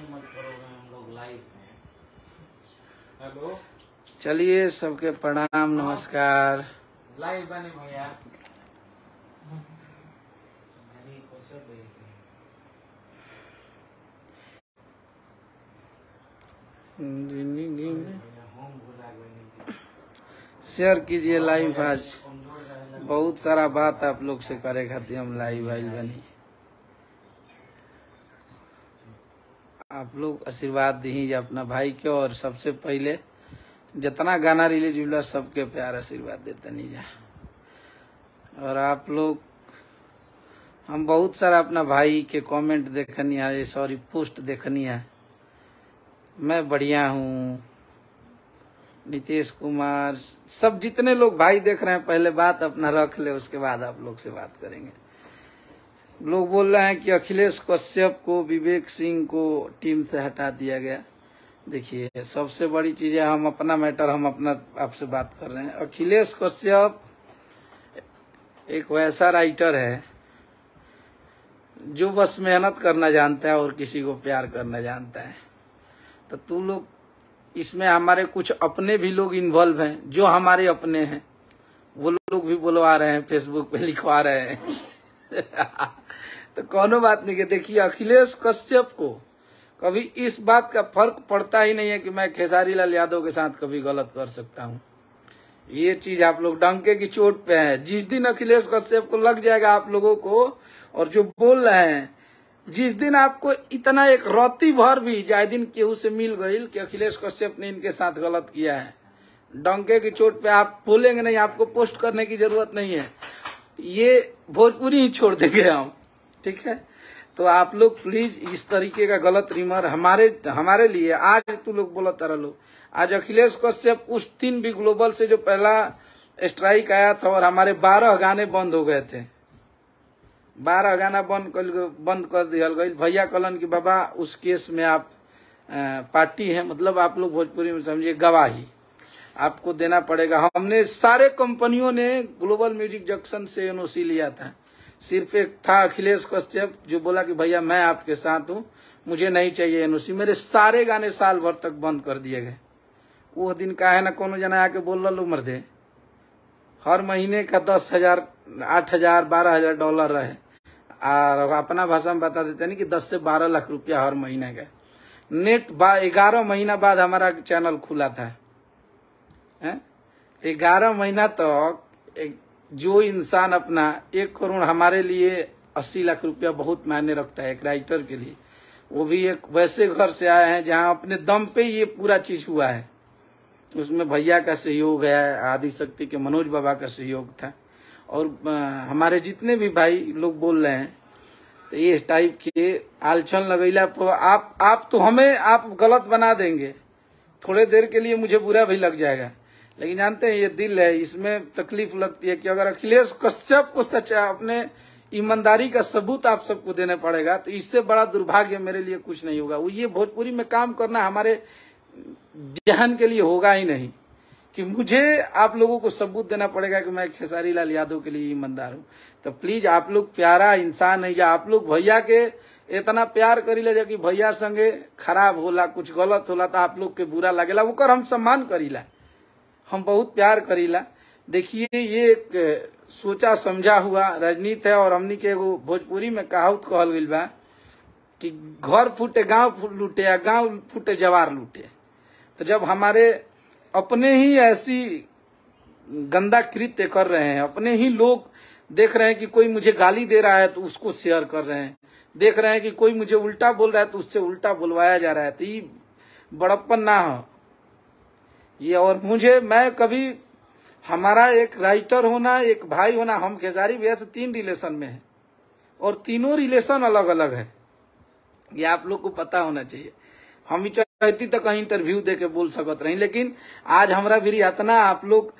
मत करोगे, हम लोग लाइव हैं। हेलो, चलिए सबके प्रणाम नमस्कार। लाइव बने भैया। शेयर कीजिए लाइव। आज बहुत सारा बात आप लोग से करे खातिर हम लाइव आइल बनी। आप लोग आशीर्वाद दीजिए अपना भाई के, और सबसे पहले जितना गाना रिलीज हुआ सबके प्यार आशीर्वाद देते नहीं जा। और आप लोग, हम बहुत सारा अपना भाई के कमेंट देखनी है, सॉरी पोस्ट देखनी है। मैं बढ़िया हूँ, नीतीश कुमार, सब जितने लोग भाई देख रहे हैं, पहले बात अपना रख ले, उसके बाद आप लोग से बात करेंगे। लोग बोल रहे हैं कि अखिलेश कश्यप को, विवेक सिंह को टीम से हटा दिया गया। देखिए सबसे बड़ी चीज है, हम अपना मैटर, हम अपना आपसे बात कर रहे हैं। अखिलेश कश्यप एक वैसा राइटर है जो बस मेहनत करना जानता है और किसी को प्यार करना जानता है। तो तू लोग इसमें, हमारे कुछ अपने भी लोग इन्वॉल्व हैं जो हमारे अपने हैं, वो लोग भी बुलवा रहे हैं, फेसबुक पे लिखवा रहे हैं। तो कोनो बात नहीं। कि देखिए अखिलेश कश्यप को कभी इस बात का फर्क पड़ता ही नहीं है कि मैं खेसारी लाल यादव के साथ कभी गलत कर सकता हूँ। ये चीज आप लोग डंके की चोट पे है। जिस दिन अखिलेश कश्यप को लग जाएगा आप लोगों को, और जो बोल रहे हैं, जिस दिन आपको इतना एक रत्ती भर भी जाए दिन केहू से मिल गई कि अखिलेश कश्यप ने इनके साथ गलत किया है, डंके की चोट पे आप बोलेंगे नहीं, आपको पोस्ट करने की जरूरत नहीं है। ये भोजपुरी ही छोड़ देंगे हम, ठीक है। तो आप लोग प्लीज इस तरीके का गलत रिमर हमारे लिए, आज तू लोग बोला तारा लोग, आज अखिलेश कश्यप उस दिन भी ग्लोबल से जो पहला स्ट्राइक आया था और हमारे 12 गाने बंद हो गए थे, 12 गाना बंद कर दिया गई। भैया कलन की बाबा उस केस में आप पार्टी है, मतलब आप लोग भोजपुरी में समझिए गवाही आपको देना पड़ेगा। हमने सारे कंपनियों ने ग्लोबल म्यूजिक जंक्शन से एनओसी लिया था, सिर्फ एक था अखिलेश कश्यप जो बोला कि भैया मैं आपके साथ हूँ, मुझे नहीं चाहिए एनओसी। मेरे सारे गाने साल भर तक बंद कर दिए गए। वो दिन का है ना, कोनो जना आके बोल लो मर्दे, हर महीने का 10,000, 8,000, 12,000 डॉलर रहे, और अपना भाषा में बता देते नहीं कि 10 से 12 लाख रुपया हर महीने का नेट। 11 महीना बाद हमारा चैनल खुला था। 11 महीना तक एक जो इंसान अपना 1 करोड़, हमारे लिए 80 लाख रुपया बहुत मायने रखता है एक राइटर के लिए। वो भी एक वैसे घर से आए हैं जहां अपने दम पे ये पूरा चीज हुआ है। उसमें भैया का सहयोग है, आदि शक्ति के मनोज बाबा का सहयोग था, और हमारे जितने भी भाई लोग बोल रहे हैं। तो ये टाइप के आलचन लगैला आप तो हमें आप गलत बना देंगे, थोड़े देर के लिए मुझे बुरा भी लग जाएगा, लेकिन जानते हैं ये दिल है, इसमें तकलीफ लगती है कि अगर अखिलेश कश्यप को सच्चा अपने ईमानदारी का सबूत आप सबको देना पड़ेगा, तो इससे बड़ा दुर्भाग्य मेरे लिए कुछ नहीं होगा। वो ये भोजपुरी में काम करना हमारे जहन के लिए होगा ही नहीं कि मुझे आप लोगों को सबूत देना पड़ेगा कि मैं खेसारी लाल यादव के लिए ईमानदार हूँ। तो प्लीज आप लोग प्यारा इंसान है, या आप लोग भैया के इतना प्यार करी ले कि भैया संगे खराब होला, कुछ गलत होला तो आप लोग के बुरा लगेला, वो हम सम्मान करीला, हम बहुत प्यार करीला। देखिए ये एक सोचा समझा हुआ राजनीति है, और हमनी के एगो भोजपुरी में कहावत कहल गइल बा कि घर फूटे गांव लूटे, या गांव फूटे जवार लूटे। तो जब हमारे अपने ही ऐसी गंदा कृत्य कर रहे हैं, अपने ही लोग देख रहे हैं कि कोई मुझे गाली दे रहा है तो उसको शेयर कर रहे हैं, देख रहे हैं कि कोई मुझे उल्टा बोल रहा है तो उससे उल्टा बुलवाया जा रहा है, तो ये बड़प्पन ना हो ये। और मैं कभी, हमारा एक राइटर होना, एक भाई होना, हम खेसारी भैया से 3 रिलेशन में है, और तीनों रिलेशन अलग अलग है, ये आप लोग को पता होना चाहिए। हम चाहती तो कहीं इंटरव्यू दे के बोल सकत रही, लेकिन आज हमारा भी इतना आप लोग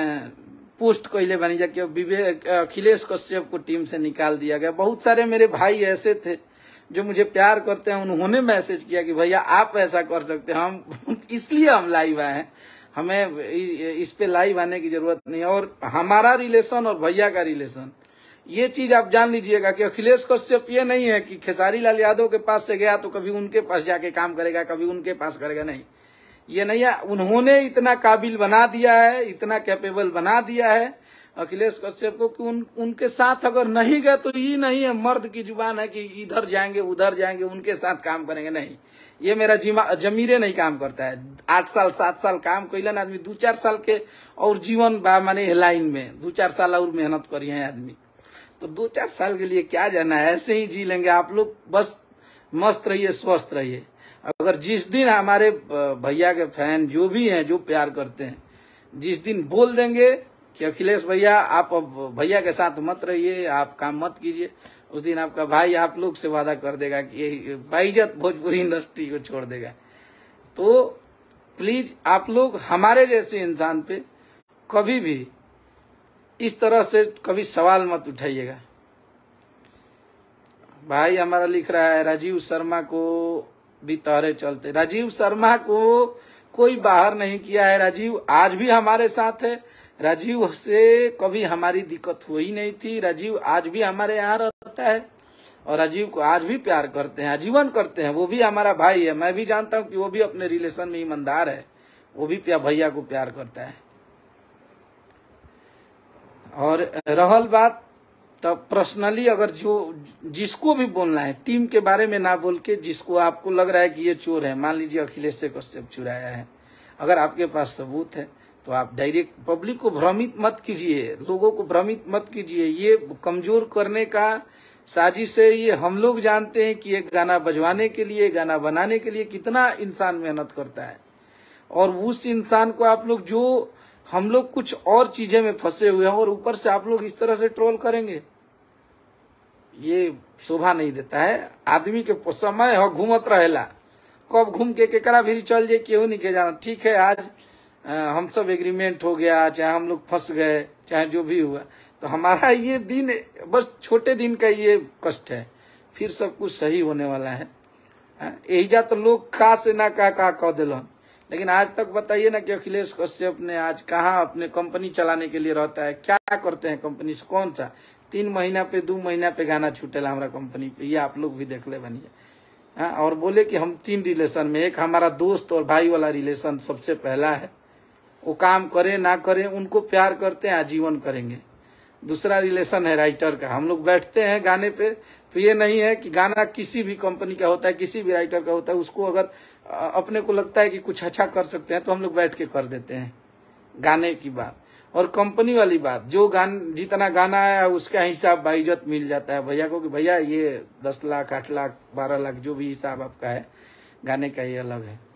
पोस्ट कैले बनी जा कि विवेक अखिलेश कश्यप को टीम से निकाल दिया गया। बहुत सारे मेरे भाई ऐसे थे जो मुझे प्यार करते हैं, उन्होंने मैसेज किया कि भैया आप ऐसा कर सकते हैं, हम इसलिए हम लाइव आए हैं, हमें इस पे लाइव आने की जरूरत नहीं है। और हमारा रिलेशन और भैया का रिलेशन ये चीज आप जान लीजिएगा कि अखिलेश कश्यप ये नहीं है कि खेसारी लाल यादव के पास से गया तो कभी उनके पास जाके काम करेगा, कभी उनके पास करेगा, नहीं, ये नहीं है। उन्होंने इतना काबिल बना दिया है, इतना कैपेबल बना दिया है अखिलेश कश्यप को कि उनके साथ अगर नहीं गए तो ये नहीं है मर्द की जुबान है कि इधर जाएंगे उधर जाएंगे उनके साथ काम करेंगे, नहीं, ये मेरा जमीरे नहीं काम करता है। 8 साल 7 साल काम कैलन आदमी, 2-4 साल के और जीवन बा माने लाइन में 2-4 साल और मेहनत करी है आदमी, तो 2-4 साल के लिए क्या जाना है, ऐसे ही जी लेंगे आप लोग। बस मस्त रहिए, स्वस्थ रहिए। अगर जिस दिन हमारे भैया के फैन जो भी हैं, जो प्यार करते हैं, जिस दिन बोल देंगे कि अखिलेश भैया आप अब भैया के साथ मत रहिए, आप काम मत कीजिए, उस दिन आपका भाई आप लोग से वादा कर देगा कि बाइज्जत भोजपुरी इंडस्ट्री को छोड़ देगा। तो प्लीज आप लोग हमारे जैसे इंसान पे कभी भी इस तरह से कभी सवाल मत उठाइएगा। भाई हमारा लिख रहा है राजीव शर्मा को भी तोहरे चलते। राजीव शर्मा को कोई बाहर नहीं किया है, राजीव आज भी हमारे साथ है, राजीव से कभी हमारी दिक्कत हुई नहीं थी, राजीव आज भी हमारे यहाँ रहता है और राजीव को आज भी प्यार करते हैं, आजीवन करते हैं। वो भी हमारा भाई है, मैं भी जानता हूँ कि वो भी अपने रिलेशन में ईमानदार है, वो भी भैया को प्यार करता है। और रहल बात तो पर्सनली अगर जो जिसको भी बोलना है टीम के बारे में ना बोल के, जिसको आपको लग रहा है कि ये चोर है, मान लीजिए अखिलेश कश्यप चुराया है, अगर आपके पास सबूत है तो आप डायरेक्ट पब्लिक को भ्रमित मत कीजिए, लोगों को भ्रमित मत कीजिए। ये कमजोर करने का साजिश है। ये हम लोग जानते हैं कि एक गाना बजवाने के लिए, गाना बनाने के लिए कितना इंसान मेहनत करता है, और उस इंसान को आप लोग जो हम लोग कुछ और चीजें में फंसे हुए हैं और ऊपर से आप लोग इस तरह से ट्रोल करेंगे, ये शोभा नहीं देता है। आदमी के समय हो घूमत रहेला, कब घूम के केकरा भी चल जाए केहू नहीं के जाना। ठीक है, आज हम सब एग्रीमेंट हो गया, चाहे हम लोग फंस गए, चाहे जो भी हुआ, तो हमारा ये दिन बस छोटे दिन का ये कष्ट है, फिर सब कुछ सही होने वाला है। एहिजा तो लोग का से ना का कह दिलन, लेकिन आज तक बताइए ना कि अखिलेश कश्यप ने आज कहाँ अपने कंपनी चलाने के लिए रहता है, क्या करते हैं कंपनी से, कौन सा 3 महीना पे 2 महीना पे गाना छूटेला हमारा कंपनी पे, ये आप लोग भी देख ले बनिए। और बोले कि हम 3 रिलेशन में, एक हमारा दोस्त और भाई वाला रिलेशन सबसे पहला है, वो काम करे ना करे उनको प्यार करते हैं, आजीवन करेंगे। दूसरा रिलेशन है राइटर का, हम लोग बैठते हैं गाने पे, तो ये नहीं है कि गाना किसी भी कंपनी का होता है, किसी भी राइटर का होता है, उसको अगर अपने को लगता है कि कुछ अच्छा कर सकते हैं तो हम लोग बैठ के कर देते हैं गाने की बात। और कंपनी वाली बात, जो जितना गाना है उसका हिसाब बाइज्जत मिल जाता है भैया को कि भैया ये 10 लाख 8 लाख 12 लाख जो भी हिसाब आपका है गाने का, ये अलग है।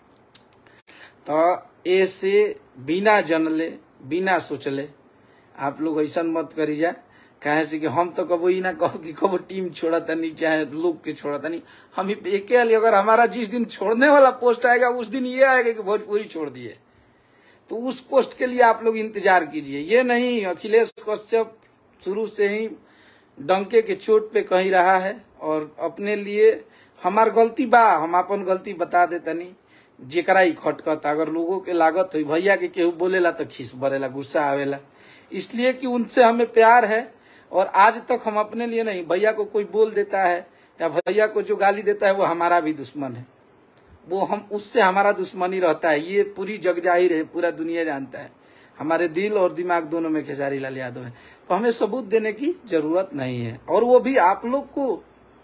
तो ऐसे बिना जनले बिना सोचले आप लोग ऐसा मत करी जा, कहे से कि हम तो कबो ही ना कहो कि कबो टीम छोड़ता नहीं, चाहे लोग के छोड़ता नहीं। हम एक अगर हमारा जिस दिन छोड़ने वाला पोस्ट आएगा उस दिन ये आएगा कि भोजपुरी छोड़ दिए, तो उस पोस्ट के लिए आप लोग इंतजार कीजिए। ये नहीं, अखिलेश कश्यप शुरू से ही डंके के चोट पे कही रहा है और अपने लिए हमार गलती बा, हम अपन गलती बता देता नहीं, जेकरा ही खटकत अगर लोगों के लागत हुई, भैया के केहू बोलेला तो खीस भरेला, गुस्सा आवेला, इसलिए कि उनसे हमें प्यार है। और आज तक हम अपने लिए नहीं, भैया को कोई बोल देता है या भैया को जो गाली देता है वो हमारा भी दुश्मन है, वो हम उससे हमारा दुश्मनी रहता है, ये पूरी जग जाहिर है, पूरा दुनिया जानता है। हमारे दिल और दिमाग दोनों में खेसारी लाल यादव है, तो हमें सबूत देने की जरूरत नहीं है। और वो भी आप लोग को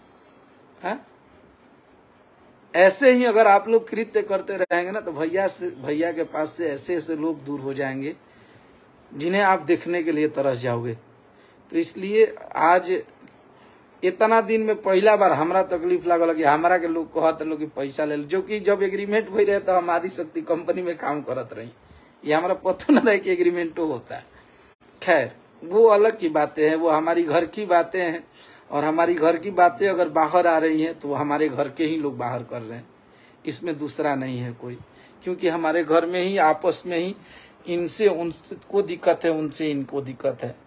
ऐसे ही अगर आप लोग कृत्य करते रहेंगे ना, तो भैया के पास से ऐसे ऐसे लोग दूर हो जाएंगे जिन्हें आप देखने के लिए तरस जाओगे। तो इसलिए आज इतना दिन में पहला बार हमरा तकलीफ लागल कि हमारा के लोग कहते लोग कि पैसा ले लो, जो कि जब एग्रीमेंट हुई रहे तो हम आदिशक्ति कंपनी में काम करत रही, ये हमारा पता न रहे कि एग्रीमेंट होता है। खैर वो अलग की बातें हैं, वो हमारी घर की बातें हैं, और हमारी घर की बातें अगर बाहर आ रही हैं तो हमारे घर के ही लोग बाहर कर रहे हैं, इसमें दूसरा नहीं है कोई, क्योंकि हमारे घर में ही आपस में ही इनसे उनको दिक्कत है, उनसे इनको दिक्कत है।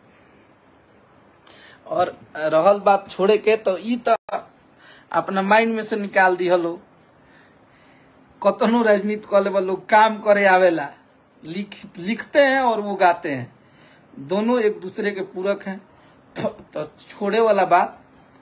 और रहल बात छोड़े के, तो ई तो अपना माइंड में से निकाल दी हलो, कतनो राजनीति कर ले लोग काम करे आवेला, लिखते हैं और वो गाते हैं, दोनों एक दूसरे के पूरक हैं। तो छोड़े वाला बात,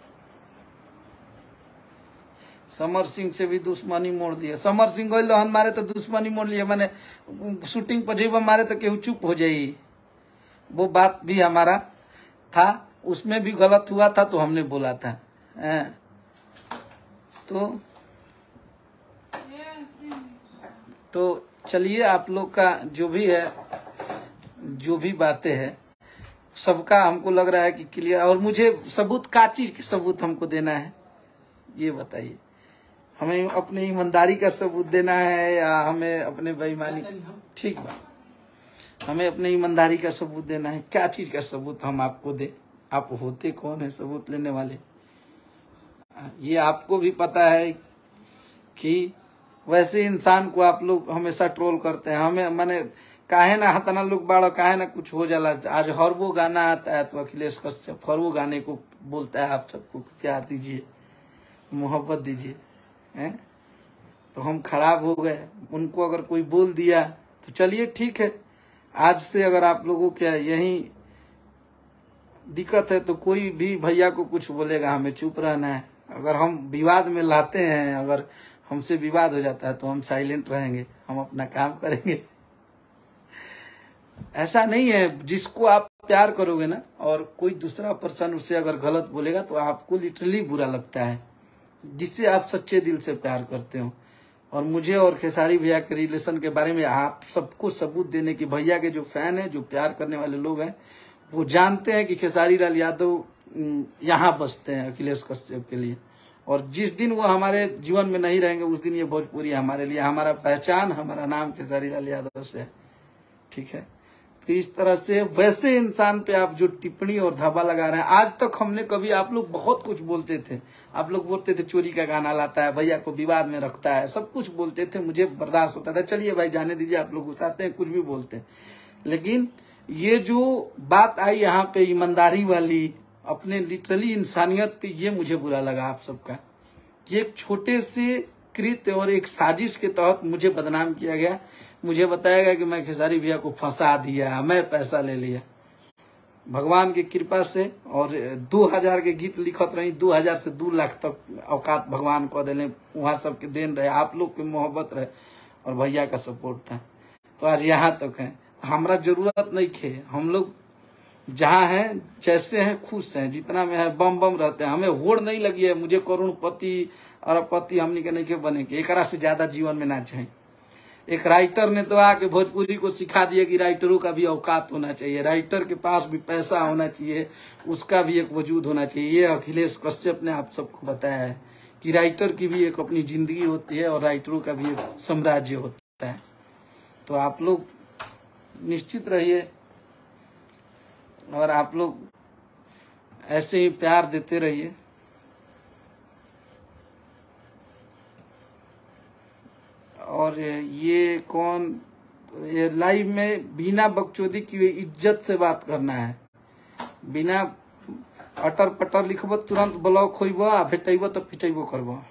समर सिंह से भी दुश्मनी मोड़ दिया। समर सिंह गई लहन मारे तो दुश्मनी मोड़ लिया, मैंने शूटिंग पर जब मारे तो केहू चुप हो जाई। वो बात भी हमारा था, उसमें भी गलत हुआ था तो हमने बोला था। तो चलिए, आप लोग का जो भी है, जो भी बातें हैं, सबका हमको लग रहा है कि क्लियर। और मुझे सबूत, का चीज के सबूत हमको देना है ये बताइए। हमें अपनी ईमानदारी का सबूत देना है या हमें अपने बेईमानी? ठीक बात, हमें अपने ईमानदारी का सबूत देना है। क्या चीज का सबूत हम आपको दे? आप होते कौन है सबूत लेने वाले? ये आपको भी पता है कि वैसे इंसान को आप लोग हमेशा ट्रोल करते हैं। हमें माने काहे ना हतना लोग बाड़ो, काहे ना कुछ हो जाला। आज हर वो गाना आता है तो अखिलेश कश्यप हर वो गाने को बोलता है आप सबको प्यार दीजिए, मोहब्बत दीजिए, हैं? तो हम खराब हो गए। उनको अगर कोई बोल दिया तो चलिए ठीक है, आज से अगर आप लोगों के यही दिक्कत है तो कोई भी भैया को कुछ बोलेगा, हमें चुप रहना है। अगर हम विवाद में लाते हैं, अगर हमसे विवाद हो जाता है तो हम साइलेंट रहेंगे, हम अपना काम करेंगे। ऐसा नहीं है, जिसको आप प्यार करोगे ना और कोई दूसरा पर्सन उससे अगर गलत बोलेगा तो आपको लिटरली बुरा लगता है, जिससे आप सच्चे दिल से प्यार करते हो। और मुझे और खेसारी भैया के रिलेशन के बारे में आप सबको सबूत देने की, भैया के जो फैन है, जो प्यार करने वाले लोग हैं, वो जानते हैं कि खेसारी लाल यादव यहाँ बसते हैं अखिलेश कश्यप के लिए। और जिस दिन वो हमारे जीवन में नहीं रहेंगे उस दिन ये भोजपुरी हमारे लिए, हमारा पहचान, हमारा नाम खेसारी लाल यादव से है। ठीक है, तो इस तरह से वैसे इंसान पे आप जो टिप्पणी और धावा लगा रहे हैं, आज तक हमने कभी, आप लोग बहुत कुछ बोलते थे, आप लोग बोलते थे चोरी का गाना लाता है, भैया को विवाद में रखता है, सब कुछ बोलते थे, मुझे बर्दाश्त होता था। चलिए भाई जाने दीजिए, आप लोग गुस्साते हैं, कुछ भी बोलते हैं। लेकिन ये जो बात आई यहाँ पे ईमानदारी वाली, अपने लिटरली इंसानियत पे, ये मुझे बुरा लगा आप सबका। ये एक छोटे से कृत्य और एक साजिश के तहत मुझे बदनाम किया गया। मुझे बताया गया कि मैं खेसारी भैया को फंसा दिया, मैं पैसा ले लिया। भगवान की कृपा से और 2000 के गीत लिखत रही, 2000 से 2 लाख तक औकात भगवान को दिले। वहां सबके देन रहे, आप लोग की मोहब्बत रहे और भैया का सपोर्ट था, तो आज यहाँ तक है। हमारा जरूरत नहीं थे, हम लोग जहाँ हैं, जैसे हैं, खुश हैं, जितना में है बम बम रहते हैं। हमें होड़ नहीं लगी है, मुझे करोड़पति अरबपति हमनी के नहीं के बने के, एक से ज्यादा जीवन में ना चाहिए। एक राइटर ने तो आके भोजपुरी को सिखा दिया कि राइटरों का भी औकात होना चाहिए, राइटर के पास भी पैसा होना चाहिए, उसका भी एक वजूद होना चाहिए। ये अखिलेश कश्यप ने आप सबको बताया है कि राइटर की भी एक अपनी जिंदगी होती है और राइटरों का भी एक साम्राज्य होता है। तो आप लोग निश्चित रहिए और आप लोग ऐसे ही प्यार देते रहिए। और ये कौन, ये लाइव में बिना बकचोदी की इज्जत से बात करना है, बिना अटर पटर लिखब तुरंत ब्लॉक होइब आ भेटब तो पिटेब करब।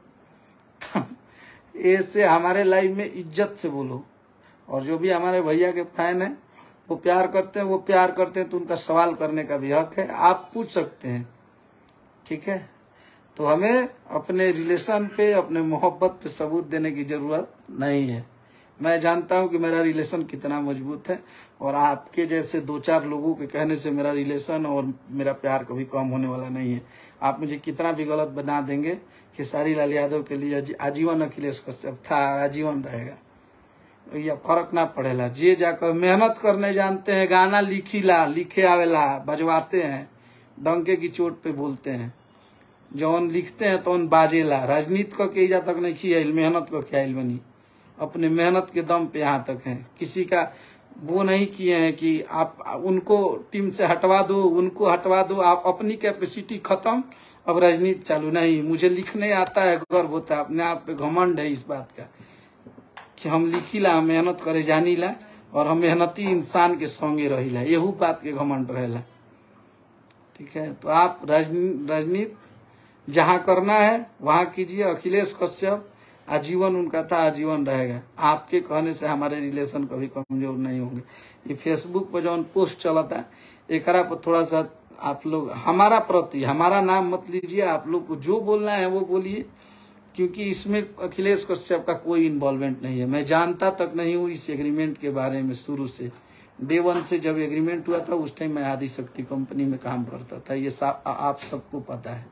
ऐसे हमारे लाइव में इज्जत से बोलो। और जो भी हमारे भैया के फैन हैं, वो प्यार करते हैं, वो प्यार करते हैं तो उनका सवाल करने का भी हक है, आप पूछ सकते हैं। ठीक है, तो हमें अपने रिलेशन पे, अपने मोहब्बत पे सबूत देने की जरूरत नहीं है। मैं जानता हूं कि मेरा रिलेशन कितना मजबूत है और आपके जैसे 2-4 लोगों के कहने से मेरा रिलेशन और मेरा प्यार कभी कम होने वाला नहीं है। आप मुझे कितना भी गलत बना देंगे, खेसारी लाल यादव के लिए आजीवन अखिलेश कश्यप था, आजीवन रहेगा, या फर्क ना पड़ेला। जे जाकर मेहनत करने जानते हैं, गाना लिखे आवेला, बजवाते हैं, डंके की चोट पे बोलते हैं, जौन लिखते हैं तो बाजेला। राजनीति का के तक नहीं खियाल, मेहनत का ख्याल बनी, अपने मेहनत के दम पे यहाँ तक है। किसी का वो नहीं किए हैं कि आप उनको टीम से हटवा दो, उनको हटवा दो, आप अपनी कैपेसिटी खत्म, अब राजनीति चालू। नहीं, मुझे लिखने आता है, गर्व होता है, अपने आप पे घमंड है इस बात का कि हम लिखीला, हम मेहनत करे जानीला और हम मेहनती इंसान के संगे रहीला, यहू बात के घमंड रहेला। ठीक है, तो आप राजनीति जहां करना है वहां कीजिए। अखिलेश कश्यप आजीवन उनका था, आजीवन रहेगा। आपके कहने से हमारे रिलेशन कभी कमजोर नहीं होंगे। ये फेसबुक पर जो पोस्ट चला था, एकरा पर थोड़ा सा आप लोग हमारा प्रति, हमारा नाम मत लीजिए, आप लोग को जो बोलना है वो बोलिए, क्योंकि इसमें अखिलेश कश्यप का कोई इन्वॉल्वमेंट नहीं है। मैं जानता तक नहीं हूँ इस एग्रीमेंट के बारे में। शुरू से डे 1 से जब एग्रीमेंट हुआ था उस टाइम मैं आदिशक्ति कंपनी में काम करता था, ये आप सबको पता है।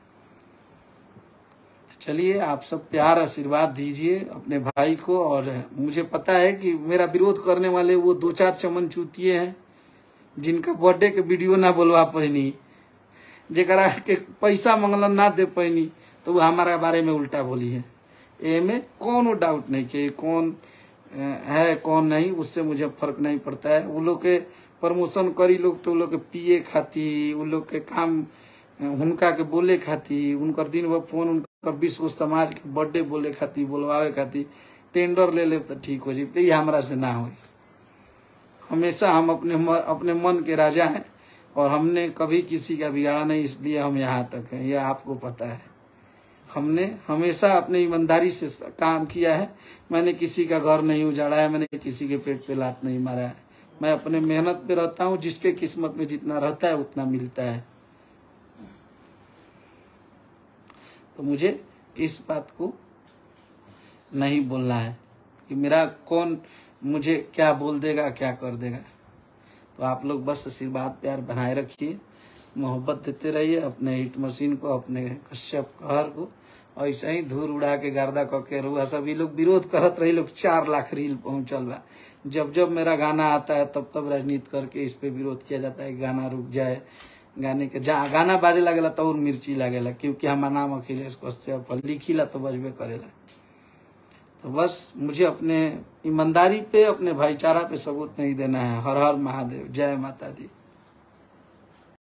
चलिए आप सब प्यार आशीर्वाद दीजिए अपने भाई को। और मुझे पता है कि मेरा विरोध करने वाले वो 2-4 चमन चूतिए हैं जिनका बर्थडे के वीडियो ना बोलवा पैनी, जरा के पैसा मंगलन ना दे पैनी, तो वो हमारा बारे में उल्टा बोली है। एमे कौन डाउट नहीं कि कौन है कौन नहीं, उससे मुझे फर्क नहीं पड़ता है। वो लोग के प्रमोशन करी लोग तो वो लोग के पिए खाती, वो लोग के काम उनका के बोले खाती, उनकर दिन भर फोन, उनका विश्व समाज के बर्थडे बोले खाती, बोलवावे खाती टेंडर ले तो ठीक हो जाए। ये हमारा से ना हो। हमेशा हम अपने मन के राजा हैं और हमने कभी किसी का बिगाड़ा नहीं, इसलिए हम यहाँ तक हैं, यह आपको पता है। हमने हमेशा अपनी ईमानदारी से काम किया है। मैंने किसी का घर नहीं उजाड़ा है, मैंने किसी के पेट पे लात नहीं मारा है। मैं अपने मेहनत पे रहता हूँ, जिसके किस्मत में जितना रहता है उतना मिलता है। तो मुझे इस बात को नहीं बोलना है कि मेरा कौन मुझे क्या बोल देगा क्या कर देगा। तो आप लोग बस आशीर्वाद प्यार बनाए रखिए, मोहब्बत देते रहिए अपने हिट मशीन को, अपने कश्यप कहर को। और ऐसा ही धूल उड़ा के गर्दा करके रुआ सभी लोग विरोध करत रही लोग। 4 लाख रील पहुंचल बा। जब जब मेरा गाना आता है तब तब राजनीति करके इस पे विरोध किया जाता है, गाना रुक जाए। गाने के जहाँ गाना बाजे लगेला तो और मिर्ची लगेला, क्योंकि हमारा नाम अखिलेश कश्यप लिखीला तो बजबे करेला। तो बस मुझे अपने ईमानदारी पे, अपने भाईचारा पे सबूत नहीं देना है। हर हर महादेव, जय माता दी।